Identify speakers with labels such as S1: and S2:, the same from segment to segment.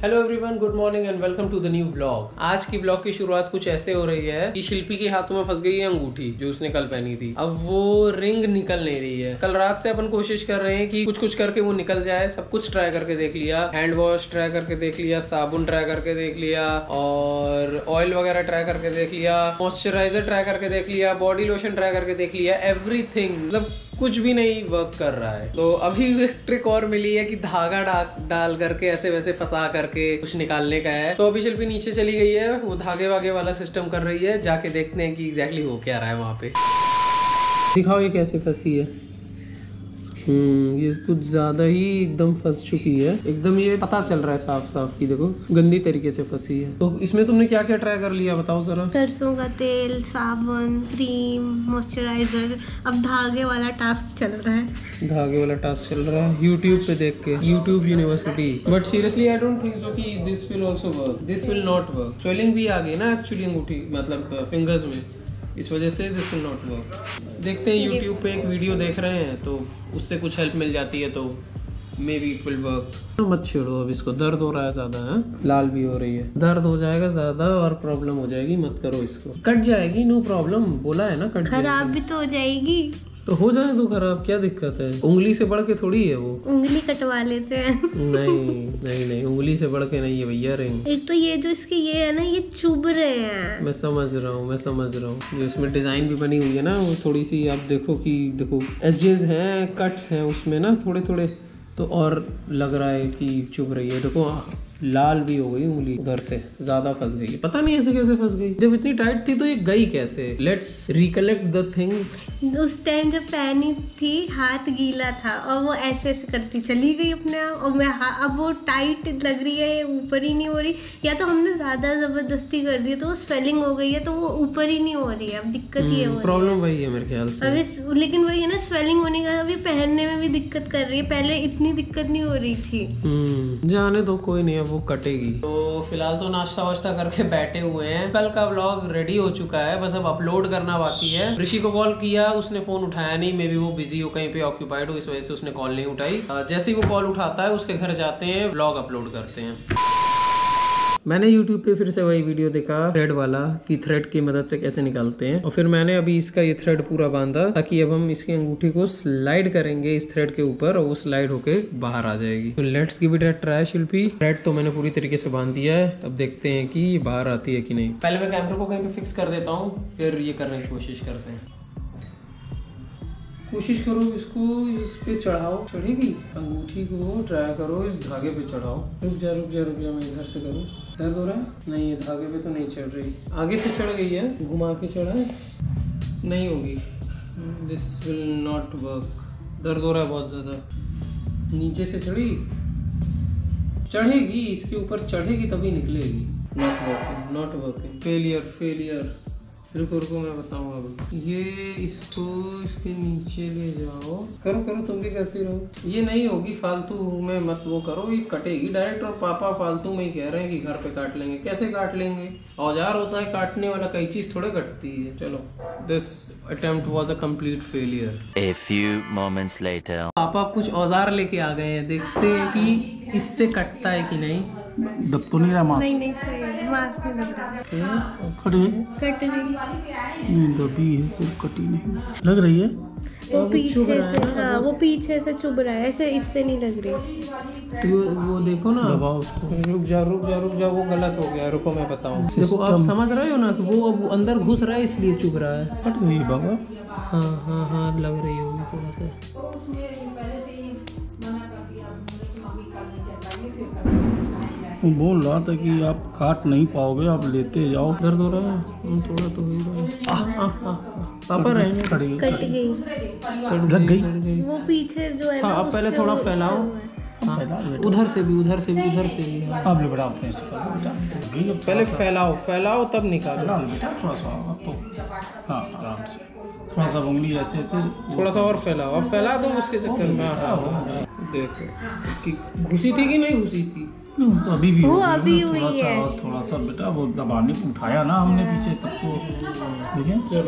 S1: Hello everyone, good morning and welcome to the new vlog. आज की vlog की शुरुआत कुछ ऐसे हो रही है कि शिल्पी के हाथों में फंस गई है अंगूठी जो उसने कल पहनी थी। अब वो रिंग निकल नहीं रही है। कल रात से अपन कोशिश कर रहे हैं कि कुछ करके वो निकल जाए। सब कुछ ट्राई करके देख लिया, हैंड वॉश ट्राई करके देख लिया, साबुन ट्राई करके देख लिया और ऑयल वगैरह ट्राई करके देख लिया, मॉइस्चराइजर ट्राई करके देख लिया, बॉडी लोशन ट्राई करके देख लिया। एवरीथिंग, मतलब कुछ भी नहीं वर्क कर रहा है। तो अभी एक ट्रिक और मिली है कि धागा डाल करके ऐसे वैसे फंसा करके कुछ निकालने का है। तो अभी शिल्पी नीचे चली गई है, वो धागे वागे वाला सिस्टम कर रही है। जाके देखते हैं कि एग्जैक्टली हो क्या रहा है वहां पे। दिखाओ ये कैसे फंसी है। ये कुछ ज्यादा ही एकदम फंस चुकी है। एकदम ये पता चल रहा है साफ साफ की देखो गंदी तरीके से फंसी है। तो इसमें तुमने क्या क्या ट्राई कर लिया बताओ जरा।
S2: सरसों का तेल, साबुन, क्रीम, मॉइस्चराइजर। अब धागे वाला टास्क चल रहा है।
S1: धागे वाला टास्क चल रहा है यूट्यूब पे देख के, YouTube university. But seriously I don't think so कि this will also work. This will not work. Swelling भी आ गई ना एक्चुअली अंगूठी मतलब फिंगर्स में, इस वजह से दिस विल नॉट वर्क। देखते हैं यूट्यूब पे एक वीडियो देख रहे हैं तो उससे कुछ हेल्प मिल जाती है तो maybe it will work. तो मत छेड़ो अब इसको, दर्द हो रहा है ज्यादा है, लाल भी हो रही है। दर्द हो जाएगा ज्यादा और प्रॉब्लम हो जाएगी, मत करो इसको। कट जाएगी, नो प्रॉब्लम, बोला है ना कट जाएगी।
S2: खराब भी तो हो जाएगी।
S1: तो हो जाए तो खराब, क्या दिक्कत है। उंगली से बढ़ के थोड़ी है वो।
S2: उंगली कटवा लेते हैं।
S1: नहीं उंगली से बढ़ के नहीं है भैया रिंग।
S2: एक तो ये जो इसके ये है ना, ये चुभ रहे हैं।
S1: मैं समझ रहा हूँ जो इसमें डिजाइन भी बनी हुई है ना, वो थोड़ी सी आप देखो एजेस हैं, कट्स हैं उसमें ना थोड़े थोड़े, तो और लग रहा है कि चुभ रही है। देखो लाल भी हो गई उंगली, उधर से ज्यादा फंस गई। पता नहीं ऐसे कैसे फंस गई, जब इतनी टाइट थी तो ये गई कैसे। Let's recollect the things.
S2: उस टाइम जब पहनी थी हाथ गीला था और वो ऐसे ऐसे करती चली गई अपने आप। और मैं अब वो टाइट लग रही है, ऊपर ही नहीं हो रही। या तो हमने ज्यादा जबरदस्ती कर दी तो वो स्वेलिंग हो गई है, तो वो ऊपर ही नहीं हो रही है। अब दिक्कत ये हो
S1: प्रॉब्लम वही है मेरे ख्याल से
S2: अभी। लेकिन वही है ना, स्वेलिंग होने का अभी पहनने में भी दिक्कत कर रही है। पहले इतनी दिक्कत नहीं हो रही थी।
S1: जाने दो, कोई नहीं, वो कटेगी। तो फिलहाल तो नाश्ता वाश्ता करके बैठे हुए हैं। कल का व्लॉग रेडी हो चुका है, बस अब अपलोड करना बाकी है। ऋषि को कॉल किया, उसने फोन उठाया नहीं। मे बी वो बिजी हो, कहीं पे ऑक्यूपाइड हो, इस वजह से उसने कॉल नहीं उठाई। जैसे ही वो कॉल उठाता है उसके घर जाते हैं, व्लॉग अपलोड करते हैं। मैंने YouTube पे फिर से वही वीडियो देखा थ्रेड वाला कि थ्रेड की मदद से कैसे निकालते हैं। और फिर मैंने अभी इसका ये थ्रेड पूरा बांधा ताकि अब हम इसकी अंगूठी को स्लाइड करेंगे इस थ्रेड के ऊपर और वो स्लाइड होके बाहर आ जाएगी। तो let's give it a try Shilpi. Thread तो मैंने पूरी तरीके से बांध दिया है, अब देखते हैं कि बाहर आती है कि नहीं। पहले मैं कैमरे को कहीं पे फिक्स कर देता हूँ, फिर ये करने की कोशिश करते हैं। कोशिश करो इसको इस पे चढ़ाओ, चढ़ेगी। अंगूठी को ट्राई करो इस धागे पे चढ़ाओ। रुक जा मैं इधर से करूँ। दर्द हो रहा है? नहीं, ये धागे पे तो नहीं चढ़ रही। आगे से चढ़ गई है, घुमा के चढ़ा है, नहीं होगी। This will not work. दर्द हो रहा है बहुत ज़्यादा। नीचे से चढ़ी, चढ़ेगी, इसके ऊपर चढ़ेगी तभी निकलेगी। Not working, failure. रुको मैं बताऊँ। अब ये इसको इसके नीचे ले जाओ। करो तुम भी करती रहो। ये नहीं होगी, फालतू में मत वो करो, ये कटेगी डायरेक्ट। और पापा फालतू में ही कह रहे हैं कि घर पे काट लेंगे। कैसे काट लेंगे? औजार होता है काटने वाला, कई चीज थोड़े कटती है। चलो, this attempt was a complete failure.
S3: A few moments later.
S1: पापा कुछ औजार लेके आ गए हैं, देखते हैं कि इससे कटता है कि नहीं।
S4: दब तो नहीं रहा मांस?
S2: नहीं सही है, मांस नहीं दब रहा।
S4: कट गई?
S2: कट गई
S4: नहीं, दबी है, सिर्फ कटी नहीं लग रही है।
S2: वो पीछे से, हाँ वो पीछे से चुभ रहा है, ऐसे इससे नहीं लग रही।
S1: तो वो देखो ना,
S4: दबाओ उसको।
S1: रुक जा, वो गलत हो गया। रुको मैं बताऊँ। देखो आप समझ रहे हो ना कि वो अब अंदर घुस रहा है इसलिए चुभ रहा है।
S4: कट गई बाबा।
S1: हाँ लग रही होगी थोड़ा सा।
S4: वो बोल रहा था कि आप काट नहीं पाओगे, आप लेते जाओ।
S1: दर्द हो रहा है थोड़ा तो हो रहा है। पापा रहे
S2: कट गई,
S4: लग गई।
S2: वो पीछे जो है।
S1: हाँ, अब पहले थोड़ा फैलाओ। उधर से भी।
S4: आप ले बढ़ाओ,
S1: पहले फैलाओ तब निकालो।
S4: थोड़ा सा तो, हाँ आराम से थोड़ा सा उंगली ऐसे
S1: थोड़ा सा और फैलाओ। अब फैला दो उसके चक्कर में। देखो कि घुसी थी कि नहीं घुसी थी।
S4: तो अभी भी
S2: वो अभी हुई है।
S4: थोड़ा सा बेटा वो दबाने को उठाया ना हमने पीछे तक, तो देखें।
S1: चलो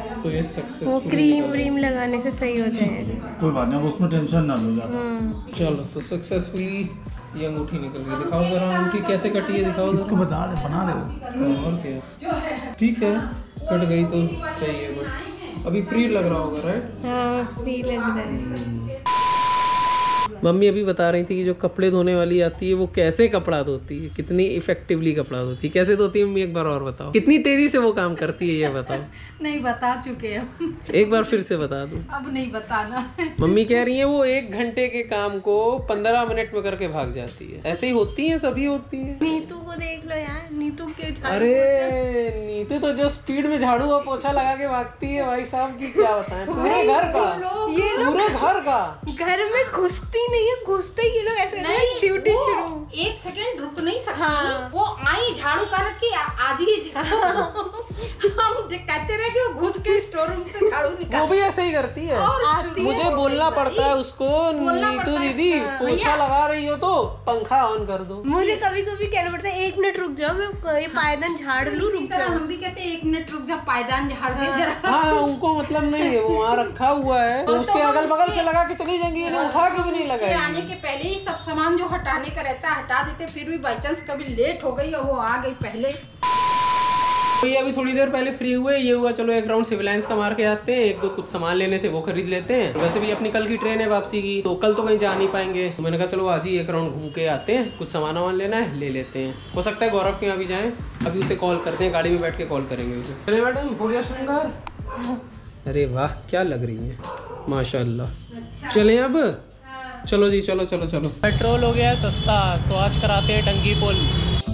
S1: तो ये
S2: वो
S1: सक्सेसफुल
S2: क्रीम व्रीम लगाने से सही हो जाएगा।
S4: कोई बात नहीं, उसमें टेंशन ना लो ज़्यादा।
S1: चलो तो सक्सेसफुली ये अंगूठी निकल गई। दिखाओ जरा अंगूठी कैसे कटी है, दिखाओ
S4: इसको बना रहे हो।
S1: और क्या, ठीक है कट गई तो सही है, बट अभी फ्री लग रहा होगा राइट?
S2: हाँ फ्री लग रहा है।
S1: मम्मी अभी बता रही थी कि जो कपड़े धोने वाली आती है वो कैसे कपड़ा धोती है, कितनी इफेक्टिवली कपड़ा धोती है, कैसे धोती है मम्मी एक बार और बताओ, कितनी तेजी से वो काम करती है ये बताओ।
S5: नहीं बता चुके हैं,
S1: एक बार फिर से बता दो।
S5: अब नहीं बताना।
S1: मम्मी कह रही है वो 1 घंटे के काम को 15 मिनट में करके भाग जाती है। ऐसे ही होती है, सभी होती है।
S2: नीतू को देख लो यार, नीतू के
S1: अरे नीतू तो जो स्पीड में झाड़ू और पोछा लगा के भागती है भाई साहब की क्या बताएं, पूरे घर का,
S2: ये लोग
S1: पूरे घर का।
S2: घर में घुसती नहीं है, घुसते ही ये लोग ऐसे ड्यूटी शुरू।
S5: 1 सेकंड रुक नहीं सकती।
S2: हाँ।
S5: वो आई झाड़ू कर रखी आज ही हम कहते रहे कि वो घुस के स्टोर रूम से झाड़ू
S1: वो
S5: निकाल।
S1: भी ऐसे ही करती है, मुझे बोलना पड़ता है उसको, नीतू दीदी पोछा लगा रही हो तो पंखा ऑन कर दो।
S2: मुझे कभी कभी कहना पड़ता है 1 मिनट रुक जाओ, मैं ये पायदान झाड़ लूं, रुक जाओ।
S5: हम भी कहते हैं 1 मिनट रुक जा, पायदान झाड़ दे जरा।
S1: हाँ उनको मतलब नहीं है, वो वहाँ रखा हुआ है तो उसके अगल बगल से लगा के चली जाएंगी, इन्हें उठा के भी नहीं लगाएगी।
S5: आने के पहले ही सब सामान जो हटाने का रहता है हटा देते, फिर भी बाई चांस कभी लेट हो गई और वो आ गई पहले।
S1: ये अभी थोड़ी देर पहले फ्री हुए, ये हुआ चलो एक राउंड सिविल लाइंस का मार के आते हैं, 1-2 कुछ सामान लेने थे वो खरीद लेते हैं। वैसे भी अपनी कल की ट्रेन है वापसी की, तो कल तो कहीं जा नहीं पाएंगे, तो मैंने कहा चलो आज ही एक राउंड घूम के आते हैं, कुछ सामान वामान लेना है ले लेते हैं। हो सकता है गौरव के यहाँ भी जाएं, अभी उसे कॉल करते हैं, गाड़ी में बैठ के कॉल करेंगे उसे। चले मैडम, हो गया श्रृंगार? अरे वाह क्या लग रही है माशाल्लाह। चले अब, चलो जी चलो चलो चलो। पेट्रोल हो गया है सस्ता, तो आज कराते हैं टंकी पुल।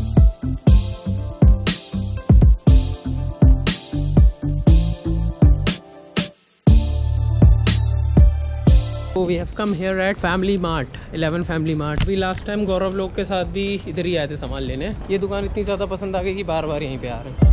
S1: We have come here at Family Mart, 11 Family Mart। अभी लास्ट टाइम गौरव लोग के साथ भी इधर ही आए थे सामान लेने। ये दुकान इतनी ज़्यादा पसंद आ गई कि बार बार यहीं पे आ रहे हैं।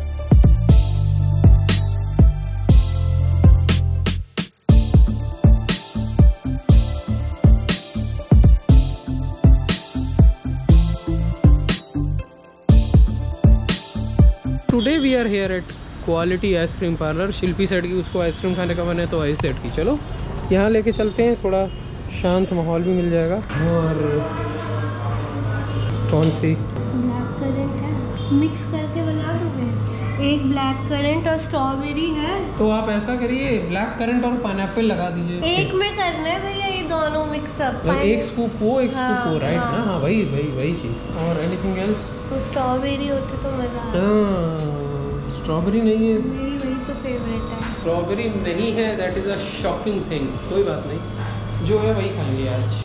S1: Today we are here at Kwality ice cream parlour. Shilpi set की उसको आइसक्रीम खाने का मन है तो आइस सेट की, चलो यहाँ लेके चलते हैं, थोड़ा शांत माहौल भी मिल जाएगा। और कौन सी
S2: ब्लैक करंट है, मिक्स करके बना दोगे। एक ब्लैक करंट और स्ट्रॉबेरी है,
S1: तो आप ऐसा करिए ब्लैक करंट और पाइनएप्पल लगा दीजिए।
S2: एक में करना है भैया ये दोनों मिक्सअप।
S1: एक स्कूप वो एक स्कूप वो, राइट ना? हाँ वही चीज़। और एनीथिंग एल्स?
S2: तो स्ट्रॉबेरी होती तो मजा आता।
S1: स्ट्रॉबेरी नहीं है,
S2: मेरी वही तो फेवरेट है।
S1: स्ट्रॉबेरी नहीं है, that is a shocking thing. कोई बात नहीं, जो है वही खाएंगे आज।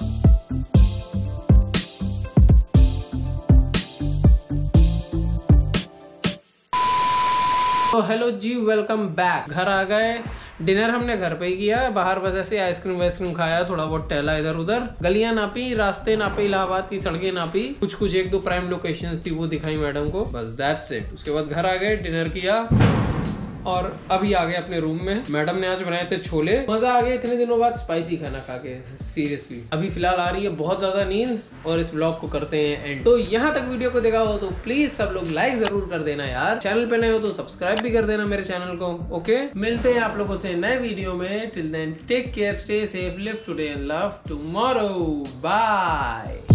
S1: तो हेलो जी, वेलकम बैक। घर आ गए, डिनर हमने घर पे ही किया, बाहर वजह से आइसक्रीम वाइसक्रीम खाया, थोड़ा बहुत टहला इधर उधर, गलियां नापी, रास्ते नापे, इलाहाबाद की सड़कें नापी, कुछ 1-2 प्राइम लोकेशंस थी वो दिखाई मैडम को, बस दैट्स इट। उसके बाद घर आ गए, डिनर किया और अभी आ गए अपने रूम में। मैडम ने आज बनाए थे छोले, मजा आ गया इतने दिनों बाद स्पाइसी खाना खा के, सीरियसली। अभी फिलहाल आ रही है बहुत ज्यादा नींद और इस ब्लॉग को करते हैं एंड। तो यहाँ तक वीडियो को देखा हो तो प्लीज सब लोग लाइक जरूर कर देना यार, चैनल पे नए हो तो सब्सक्राइब भी कर देना मेरे चैनल को। ओके, मिलते हैं आप लोगों से नए वीडियो में। Till then take care, stay safe, live today and love tomorrow, bye.